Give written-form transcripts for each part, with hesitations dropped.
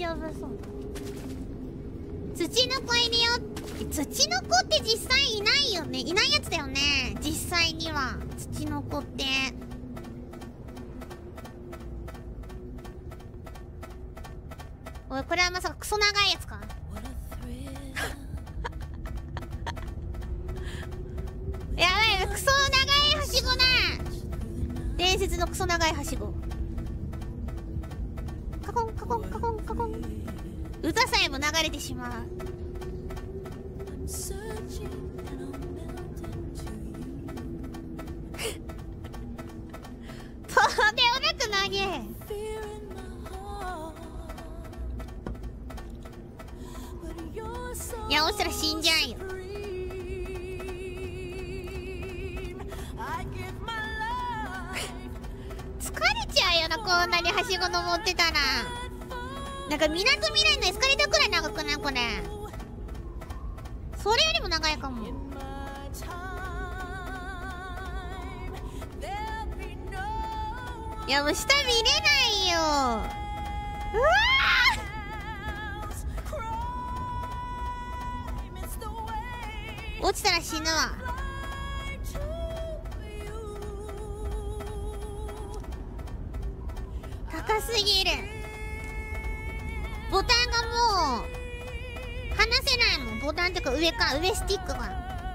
丈夫そう。土の子いるよ。土の子って実際いないよね。いないやつだよね、実際には。土の子っておい、これはまさかクソ長いやつか。やばい、クソ長いはしごだ。伝説のクソ長いはしご。カコンカコンカコンカコン。歌さえも流れてしまう。とんでもなく投げ。いや、落ちたら死んじゃうよ。疲れちゃうよな、こんなにはしご登ってたら。なんかみなとみらいのエスカレーターくらい長くないこれ。それよりも長いかも。いやもう下見れないよ。うわー、落ちたら死ぬわ。高すぎる。ボタンがもう離せないもん。ボタンってか上か、上スティックが。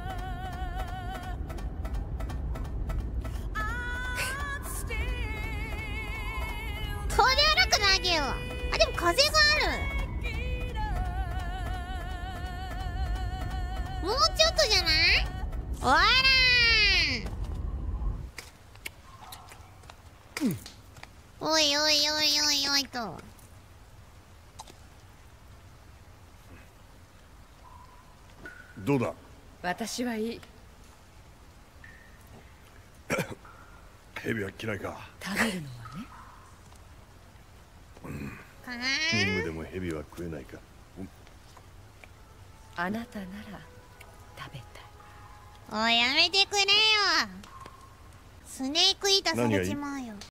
とんでもなく投げよう。あ、でも風がある。もうちょっとじゃない？おらーん、おいおいおいおいおいと。 どうだ。 私はいい。 蛇は嫌いか。 食べるのはね。 任務でも蛇は食えないか。 あなたなら食べたい。 おい、やめてくれよ。スネークイーターされちまうよ。